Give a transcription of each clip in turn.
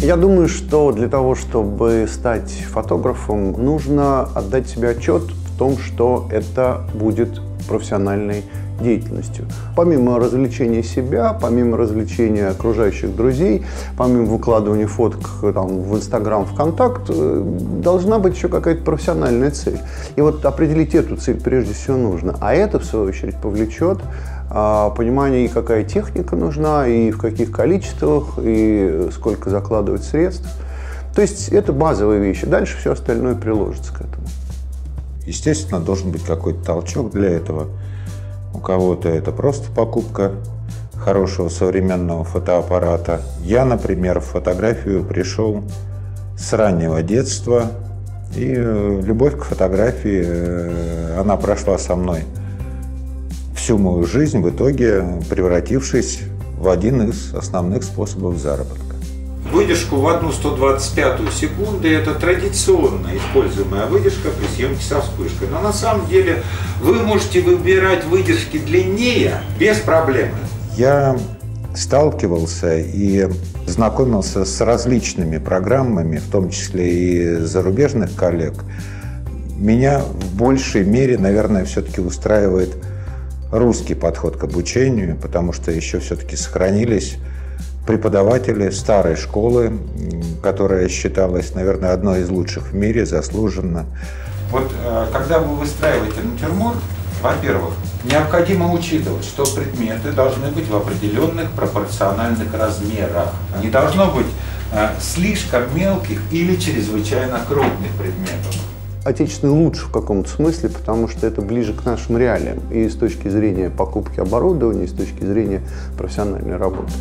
Я думаю, что для того, чтобы стать фотографом, нужно отдать себе отчет в том, что это будет профессиональной деятельностью. Помимо развлечения себя, помимо развлечения окружающих друзей, помимо выкладывания фоток там, в Инстаграм, ВКонтакт, должна быть еще какая-то профессиональная цель. И вот определить эту цель прежде всего нужно. А это, в свою очередь, повлечет понимание, и какая техника нужна, и в каких количествах, и сколько закладывать средств. То есть это базовые вещи. Дальше все остальное приложится к этому. Естественно, должен быть какой-то толчок для этого. У кого-то это просто покупка хорошего современного фотоаппарата. Я, например, в фотографию пришел с раннего детства. И любовь к фотографии, она прошла со мной всю мою жизнь, в итоге превратившись в один из основных способов заработка. Выдержку в 1/125 секунды – это традиционно используемая выдержка при съемке со вспышкой. Но на самом деле вы можете выбирать выдержки длиннее без проблем. Я сталкивался и знакомился с различными программами, в том числе и зарубежных коллег. Меня в большей мере, наверное, все-таки устраивает русский подход к обучению, потому что еще все-таки сохранились преподаватели старой школы, которая считалась, наверное, одной из лучших в мире, заслуженно. Вот когда вы выстраиваете натюрморт, во-первых, необходимо учитывать, что предметы должны быть в определенных пропорциональных размерах. Не должно быть слишком мелких или чрезвычайно крупных предметов. Отечественный лучше в каком-то смысле, потому что это ближе к нашим реалиям. И с точки зрения покупки оборудования, и с точки зрения профессиональной работы.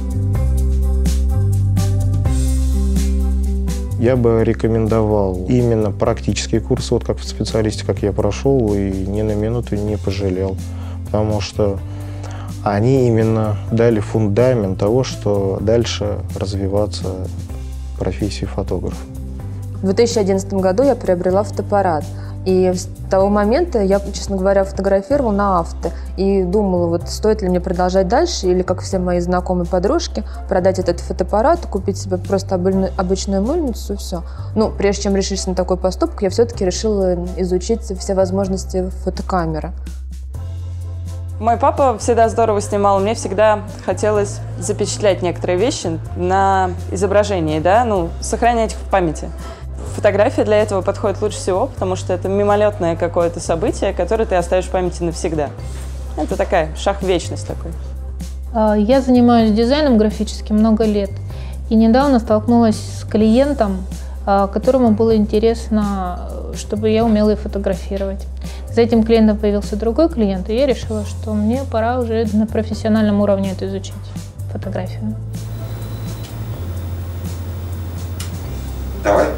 Я бы рекомендовал именно практические курсы, вот как в специалисте, как я прошел, и ни на минуту не пожалел. Потому что они именно дали фундамент того, что дальше развиваться профессии фотографа. В 2011 году я приобрела фотоаппарат. И с того момента я, честно говоря, фотографировала на авто. И думала, вот стоит ли мне продолжать дальше, или, как все мои знакомые подружки, продать этот фотоаппарат, купить себе просто обычную мыльницу и все. Ну, прежде чем решиться на такой поступок, я все-таки решила изучить все возможности фотокамеры. Мой папа всегда здорово снимал, мне всегда хотелось запечатлять некоторые вещи на изображении, да, ну, сохранять их в памяти. Фотография для этого подходит лучше всего, потому что это мимолетное какое-то событие, которое ты оставишь в памяти навсегда. Это такая шаг в вечность такой. Я занимаюсь дизайном графическим много лет. И недавно столкнулась с клиентом, которому было интересно, чтобы я умела и фотографировать. За этим клиентом появился другой клиент, и я решила, что мне пора уже на профессиональном уровне это изучить, фотографию. Давай.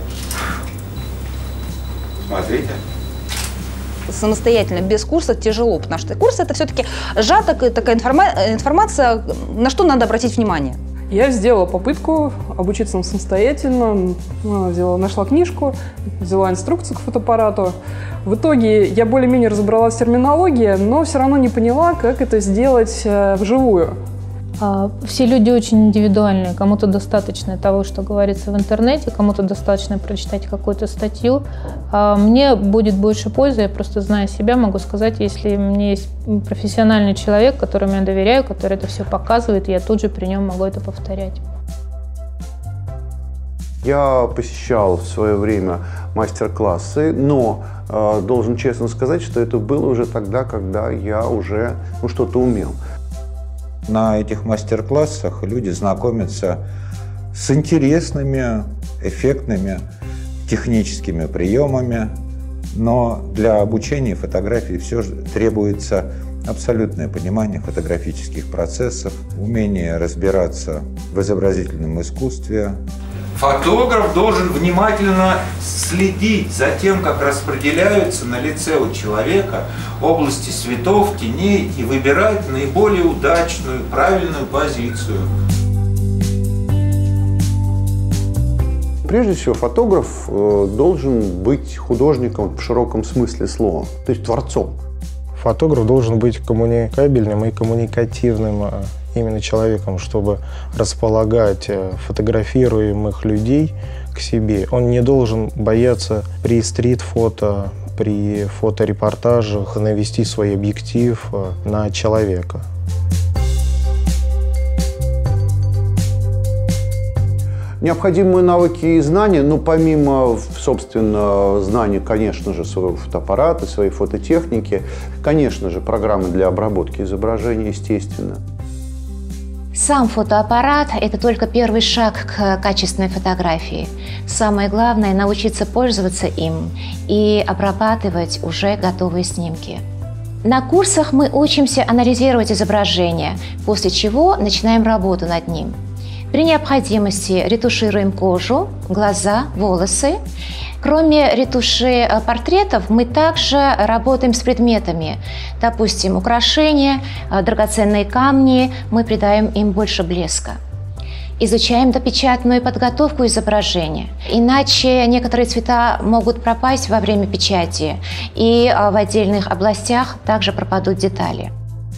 Смотрите. Самостоятельно, без курса тяжело, потому что курс – это все-таки сжатая такая информация, на что надо обратить внимание. Я сделала попытку обучиться самостоятельно, нашла книжку, взяла инструкцию к фотоаппарату. В итоге я более-менее разобралась в терминологии, но все равно не поняла, как это сделать вживую. Все люди очень индивидуальные. Кому-то достаточно того, что говорится в интернете, кому-то достаточно прочитать какую-то статью. Мне будет больше пользы, я просто зная себя, могу сказать, если мне есть профессиональный человек, которому я доверяю, который это все показывает, я тут же при нем могу это повторять. Я посещал в свое время мастер-классы, но должен честно сказать, что это было уже тогда, когда я уже что-то умел. На этих мастер-классах люди знакомятся с интересными, эффектными техническими приемами, но для обучения фотографии все же требуется абсолютное понимание фотографических процессов, умение разбираться в изобразительном искусстве. Фотограф должен внимательно следить за тем, как распределяются на лице у человека области светов, теней и выбирать наиболее удачную, правильную позицию. Прежде всего, фотограф должен быть художником в широком смысле слова, то есть творцом. Фотограф должен быть коммуникабельным и коммуникативным именно человеком, чтобы располагать фотографируемых людей к себе. Он не должен бояться при стрит-фото, при фоторепортажах навести свой объектив на человека. Необходимые навыки и знания, ну, помимо, собственно, знаний, конечно же, своего фотоаппарата, своей фототехники, конечно же, программы для обработки изображения, естественно. Сам фотоаппарат – это только первый шаг к качественной фотографии. Самое главное – научиться пользоваться им и обрабатывать уже готовые снимки. На курсах мы учимся анализировать изображение, после чего начинаем работу над ним. При необходимости ретушируем кожу, глаза, волосы. Кроме ретуши портретов, мы также работаем с предметами. Допустим, украшения, драгоценные камни, мы придаем им больше блеска. Изучаем допечатную подготовку изображения. Иначе некоторые цвета могут пропасть во время печати, и в отдельных областях также пропадут детали.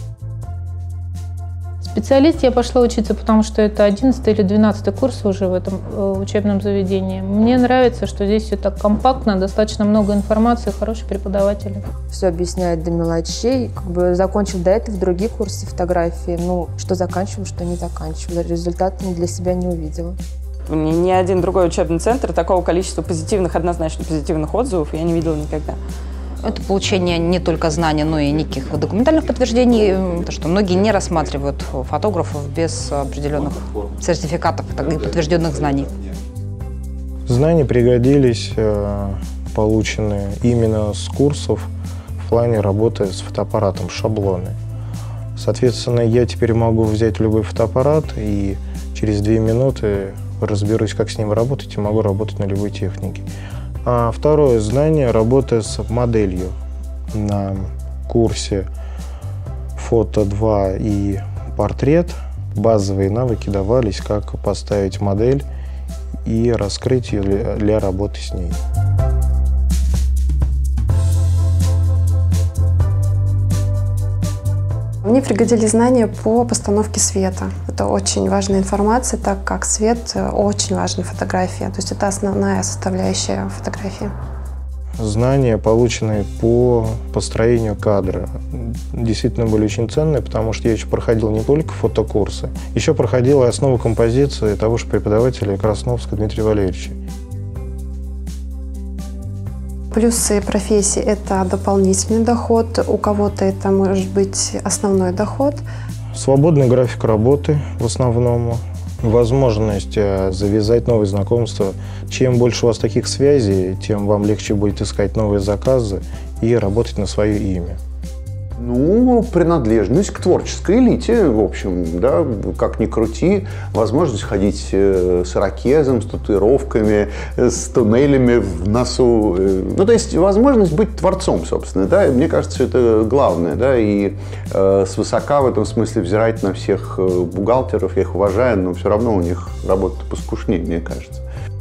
Специалист я пошла учиться, потому что это 11 или 12 курс уже в этом учебном заведении. Мне нравится, что здесь все так компактно, достаточно много информации, хорошие преподаватели. Все объясняет до мелочей. Как бы закончив до этого другие курсы фотографии, ну, что заканчиваю, что не заканчиваю. Результат для себя не увидела. Ни один другой учебный центр такого количества позитивных, однозначно позитивных отзывов я не видела никогда. Это получение не только знаний, но и неких документальных подтверждений, то, что многие не рассматривают фотографов без определенных сертификатов и подтвержденных знаний. Знания пригодились, полученные именно с курсов в плане работы с фотоаппаратом, шаблоны. Соответственно, я теперь могу взять любой фотоаппарат и через 2 минуты разберусь, как с ним работать, и могу работать на любой технике. А второе знание – работа с моделью. На курсе «Фото 2» и «Портрет» базовые навыки давались, как поставить модель и раскрыть ее для работы с ней. Мне пригодились знания по постановке света. Это очень важная информация, так как свет очень важен в фотографии. То есть это основная составляющая фотографии. Знания, полученные по построению кадра, действительно были очень ценные, потому что я еще проходил не только фотокурсы, еще проходил и основу композиции того же преподавателя Красновского Дмитрия Валерьевича. Плюсы профессии – это дополнительный доход, у кого-то это может быть основной доход. Свободный график работы в основном, возможность завязать новые знакомства. Чем больше у вас таких связей, тем вам легче будет искать новые заказы и работать на свое имя. Ну, принадлежность к творческой элите, в общем, да, как ни крути, возможность ходить с ирокезом, с татуировками, с туннелями в носу, ну, то есть возможность быть творцом, собственно, да, и мне кажется, это главное, да, и свысока в этом смысле взирать на всех бухгалтеров, я их уважаю, но все равно у них работа поскушнее, мне кажется.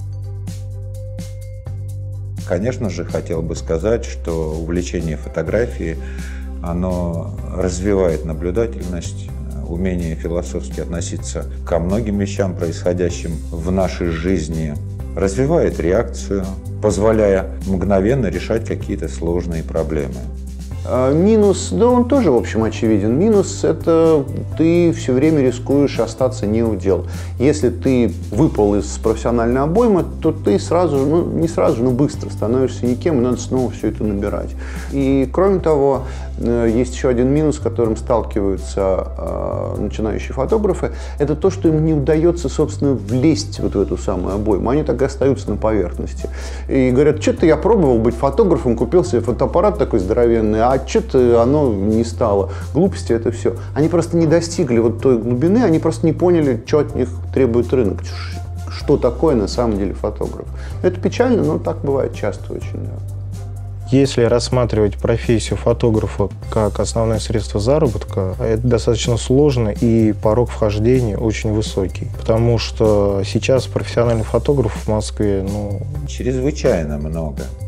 Конечно же, хотел бы сказать, что увлечение фотографией оно развивает наблюдательность, умение философски относиться ко многим вещам, происходящим в нашей жизни, развивает реакцию, позволяя мгновенно решать какие-то сложные проблемы. Минус, да, он тоже, в общем, очевиден. Минус – это ты все время рискуешь остаться не у дел. Если ты выпал из профессиональной обоймы, то ты сразу, ну, не сразу, но быстро становишься никем, и надо снова все это набирать. И, кроме того, есть еще один минус, с которым сталкиваются начинающие фотографы. Это то, что им не удается, собственно, влезть вот в эту самую обойму. Они так и остаются на поверхности. И говорят, что-то я пробовал быть фотографом, купил себе фотоаппарат такой здоровенный, а что-то оно не стало. Глупости это все. Они просто не достигли вот той глубины, они просто не поняли, что от них требует рынок, что такое на самом деле фотограф. Это печально, но так бывает часто очень, да. Если рассматривать профессию фотографа как основное средство заработка, это достаточно сложно, и порог вхождения очень высокий. Потому что сейчас профессиональных фотографов в Москве, чрезвычайно много.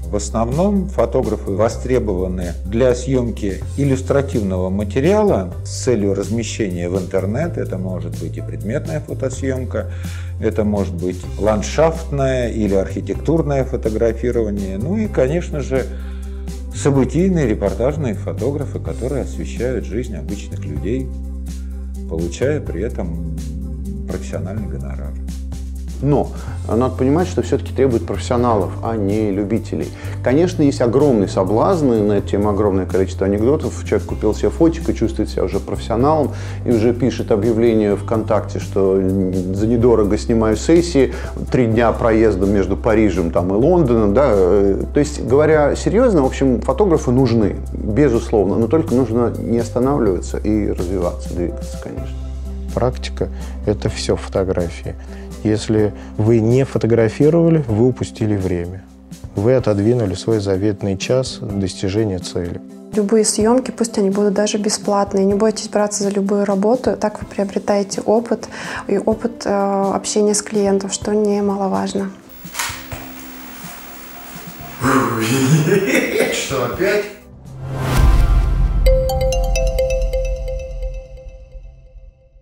В основном фотографы востребованы для съемки иллюстративного материала с целью размещения в интернет. Это может быть и предметная фотосъемка, это может быть ландшафтное или архитектурное фотографирование. Ну и, конечно же, событийные репортажные фотографы, которые освещают жизнь обычных людей, получая при этом профессиональный гонорар. Но надо понимать, что все-таки требует профессионалов, а не любителей. Конечно, есть огромные соблазны, на эту тему огромное количество анекдотов. Человек купил себе фотик и чувствует себя уже профессионалом, и уже пишет объявление ВКонтакте, что за недорого снимаю сессии, 3 дня проезда между Парижем там, и Лондоном. Да? То есть, говоря серьезно, в общем, фотографы нужны, безусловно, но только нужно не останавливаться и развиваться, двигаться, конечно. Практика – это все фотографии. Если вы не фотографировали, вы упустили время. Вы отодвинули свой заветный час достижения цели. Любые съемки, пусть они будут даже бесплатные, не бойтесь браться за любую работу. Так вы приобретаете опыт и опыт общения с клиентом, что немаловажно. Что, опять?